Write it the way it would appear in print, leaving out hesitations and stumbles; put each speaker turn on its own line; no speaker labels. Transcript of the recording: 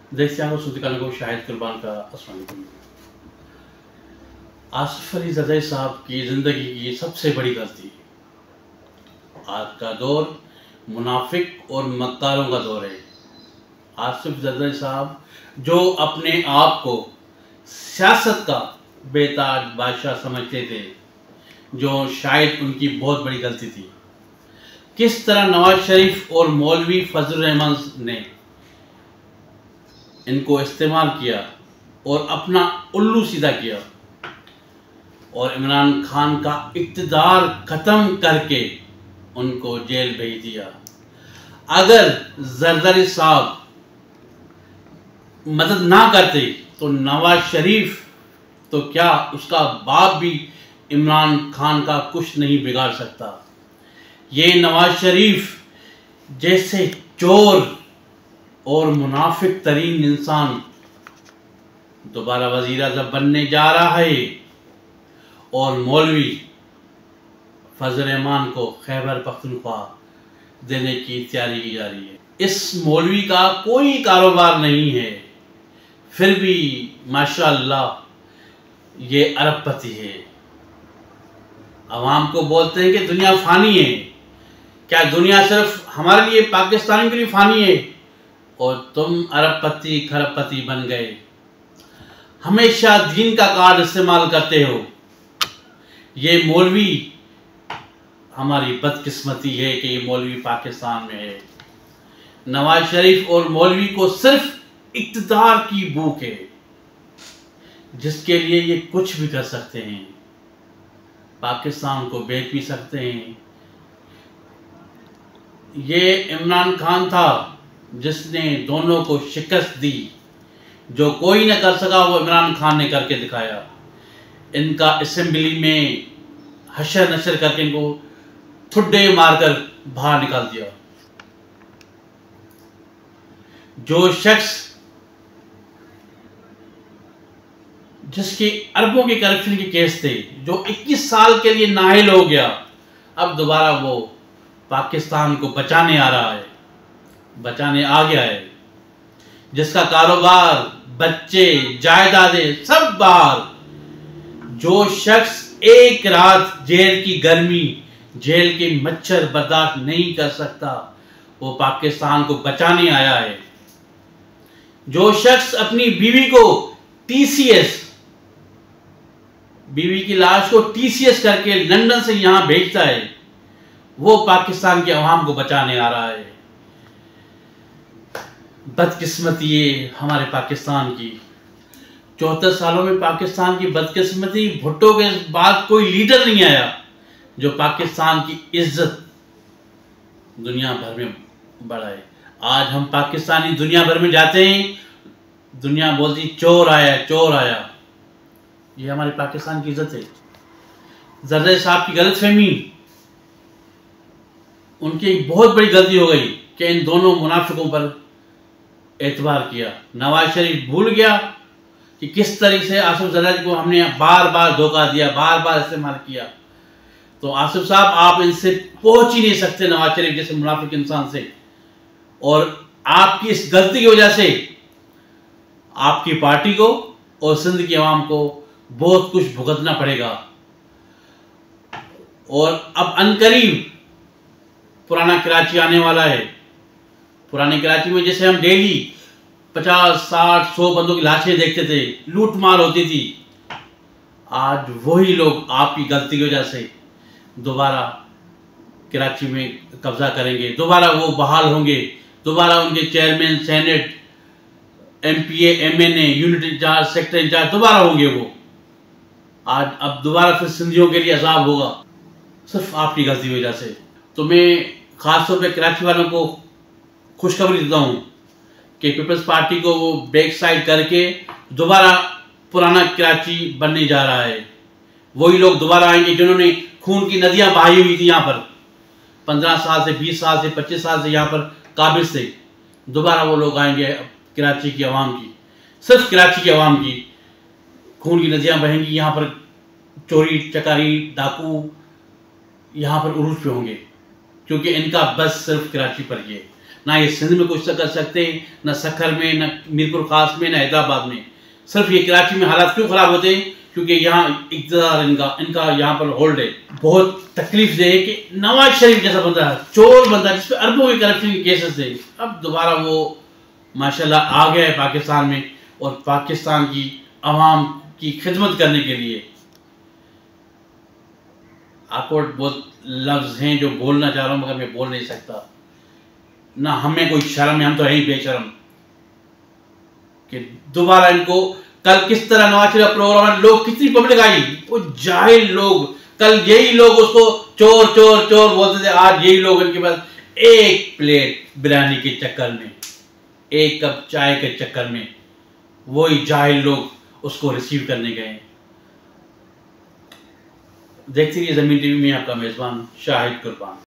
देखते हैं सुल्तान को शाहिद कुर्बान का अस्सलाम वालेकुम। आसिफ अली ज़रदारी साहब की ज़िंदगी की सबसे बड़ी गलती, आज का दौर मुनाफिक और मक्कारों का दौर है। आसिफ ज़रदारी साहब जो अपने आप को सियासत का बेताज बादशाह समझते थे, जो शायद उनकी बहुत बड़ी गलती थी। किस तरह नवाज शरीफ और मौलवी फजल रहमान ने इनको इस्तेमाल किया और अपना उल्लू सीधा किया और इमरान खान का इक़्तिदार ख़त्म करके उनको जेल भेज दिया। अगर ज़रदारी साहब मदद ना करते तो नवाज शरीफ तो क्या उसका बाप भी इमरान खान का कुछ नहीं बिगाड़ सकता। ये नवाज शरीफ जैसे चोर और मुनाफिक तरीन इंसान दोबारा वज़ीर आज़म बनने जा रहा है और मौलवी फजल रहमान को खैबर पख्तूनख्वा देने की तैयारी की जा रही है। इस मौलवी का कोई कारोबार नहीं है, फिर भी माशाअल्लाह ये अरबपति है। अवाम को बोलते हैं कि दुनिया फ़ानी है। क्या दुनिया सिर्फ हमारे लिए पाकिस्तान के लिए फ़ानी है और तुम अरबपति खरबपति बन गए? हमेशा दीन का कार्ड इस्तेमाल करते हो। ये मौलवी, हमारी बदकिस्मती है कि ये मौलवी पाकिस्तान में है। नवाज शरीफ और मौलवी को सिर्फ इक़्तिदार की भूख है, जिसके लिए ये कुछ भी कर सकते हैं। पाकिस्तान को बेच भी सकते हैं। ये इमरान खान था जिसने दोनों को शिकस्त दी। जो कोई न कर सका वो इमरान खान ने करके दिखाया। इनका असेंबली में हशर नशर करके इनको ठुड्डे मारकर बाहर निकाल दिया। जो शख्स जिसके अरबों के करप्शन के केस थे, जो 21 साल के लिए नाअहल हो गया, अब दोबारा वो पाकिस्तान को बचाने आ रहा है, बचाने आ गया है। जिसका कारोबार, बच्चे, जायदादें सब बाहर। जो शख्स एक रात जेल की गर्मी, जेल के मच्छर बर्दाश्त नहीं कर सकता, वो पाकिस्तान को बचाने आया है। जो शख्स अपनी बीवी को टीसीएस, बीवी की लाश को टीसीएस करके लंदन से यहां भेजता है, वो पाकिस्तान के अवाम को बचाने आ रहा है। बदकिस्मती ये हमारे पाकिस्तान की। 74 सालों में पाकिस्तान की बदकिस्मती, भुट्टो के बाद कोई लीडर नहीं आया जो पाकिस्तान की इज्जत दुनिया भर में बढ़ाए। आज हम पाकिस्तानी दुनिया भर में जाते हैं, दुनिया बोलती चोर आया, चोर आया। ये हमारे पाकिस्तान की इज्जत है। ज़रदारी साहब की गलतफहमी, उनकी एक बहुत बड़ी गलती हो गई कि इन दोनों मुनाफिकों पर एतबार किया। नवाज शरीफ भूल गया कि किस तरीके से आसिफ ज़रदारी को हमने बार बार धोखा दिया, बार बार इस्तेमाल किया। तो आसिफ साहब, आप इनसे पहुंच ही नहीं सकते, नवाज शरीफ जैसे मुनाफिक इंसान से। और आपकी इस गलती की वजह से आपकी पार्टी को और सिंध की आवाम को बहुत कुछ भुगतना पड़ेगा। और अब अनकरीब पुराना कराची आने वाला है। पुराने कराची में जैसे हम डेली 50, 60, 100 बंदों की लाशें देखते थे, लूट मार होती थी, आज वही लोग आपकी गलती की वजह से दोबारा कराची में कब्जा करेंगे। दोबारा वो बहाल होंगे, दोबारा उनके chairman, senate, MPA, MNA, unit incharge, sector incharge दोबारा होंगे वो। आज अब दोबारा फिर सिंधियों के लिए अजाब होगा, सिर्फ आपकी गलती की वजह से। तो मैं ख़ासतौर पर कराची वालों को खुशखबरी देता हूँ कि पीपल्स पार्टी को वो बैक साइड करके दोबारा पुराना कराची बनने जा रहा है। वही लोग दोबारा आएंगे जिन्होंने खून की नदियां बहाई हुई थी यहाँ पर 15 साल से, 20 साल से, 25 साल से यहाँ पर काबिज थे। दोबारा वो लोग आएंगे। कराची की आवाम की, सिर्फ कराची की आवाम की खून की नदियां बहेंगी। यहाँ पर चोरी चकारी डाकू यहाँ पर उरूज पे होंगे, क्योंकि इनका बस सिर्फ कराची पर ही है। ना ये सिंध में कुछ कर सकते, ना सखर में, ना मीरपुर खास में, ना हैदराबाद में। सिर्फ ये कराची में हालात क्यों खराब होते हैं? क्योंकि यहाँ इक़्तिदार इनका यहाँ पर होल्ड है। बहुत तकलीफ दे कि नवाज शरीफ जैसा बंदा, चोर बंदा, जिस पर अरबों के करप्शन के केसेस थे, अब दोबारा वो माशाल्लाह आ गया है पाकिस्तान में, और पाकिस्तान की आवाम की खिदमत करने के लिए। आपको बहुत लफ्ज़ हैं जो बोलना चाह रहा हूँ, मगर मैं बोल नहीं सकता। ना हमें कोई शर्म है, हम तो है ही बेशर्म कि दोबारा इनको। कल किस तरह नवाज शरीफ प्रोग्राम, लोग कितनी पब्लिक आई, वो जाहिल लोग, कल यही लोग उसको चोर चोर चोर बोलते थे, आज यही लोग इनके पास एक प्लेट बिरयानी के चक्कर में, एक कप चाय के चक्कर में, वही जाहिल लोग उसको रिसीव करने गए। देखते रहिए ज़मीन टीवी में, आपका मेज़बान शाहिद कुर्बान।